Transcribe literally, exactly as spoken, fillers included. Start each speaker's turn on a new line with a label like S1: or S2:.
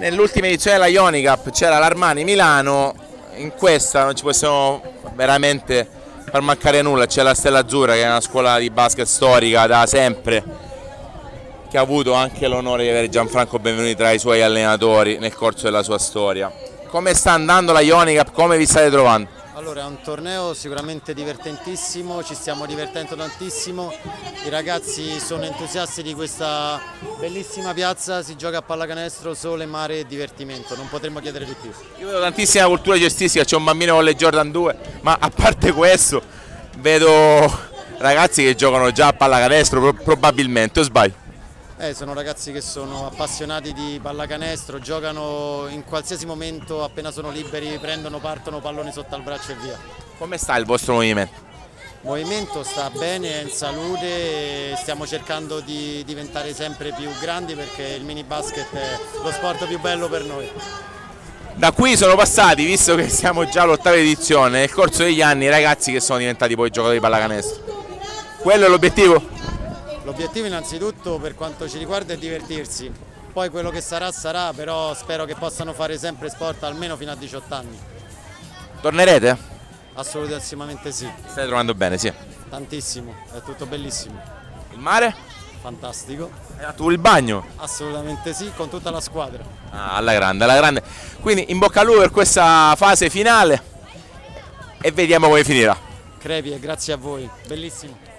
S1: Nell'ultima edizione della Ioni Cup c'era l'Armani Milano, in questa non ci possiamo veramente far mancare nulla, c'è la Stella Azzurra che è una scuola di basket storica da sempre, che ha avuto anche l'onore di avere Gianfranco Benvenuti tra i suoi allenatori nel corso della sua storia. Come sta andando la Ioni Cup? Come vi state trovando?
S2: Allora, è un torneo sicuramente divertentissimo, ci stiamo divertendo tantissimo, i ragazzi sono entusiasti di questa bellissima piazza, si gioca a pallacanestro, sole, mare e divertimento, non potremmo chiedere di più.
S1: Io vedo tantissima cultura cestistica, c'è un bambino con le Jordan due, ma a parte questo vedo ragazzi che giocano già a pallacanestro probabilmente, o sbaglio?
S2: Eh, sono ragazzi che sono appassionati di pallacanestro, giocano in qualsiasi momento, appena sono liberi, prendono, partono, pallone sotto al braccio e via.
S1: Come sta il vostro movimento?
S2: Il movimento sta bene, è in salute, stiamo cercando di diventare sempre più grandi perché il mini basket è lo sport più bello per noi.
S1: Da qui sono passati, visto che siamo già all'ottava edizione, nel corso degli anni i ragazzi che sono diventati poi giocatori di pallacanestro. Quello è l'obiettivo?
S2: L'obiettivo innanzitutto per quanto ci riguarda è divertirsi, poi quello che sarà sarà, però spero che possano fare sempre sport almeno fino a diciotto anni.
S1: Tornerete?
S2: Assolutamente sì.
S1: Mi stai trovando bene, sì.
S2: Tantissimo, è tutto bellissimo.
S1: Il mare?
S2: Fantastico.
S1: Hai fatto il bagno?
S2: Assolutamente sì, con tutta la squadra.
S1: Ah, alla grande, alla grande. Quindi in bocca al lupo per questa fase finale e vediamo come finirà.
S2: Crepi e grazie a voi, bellissimo.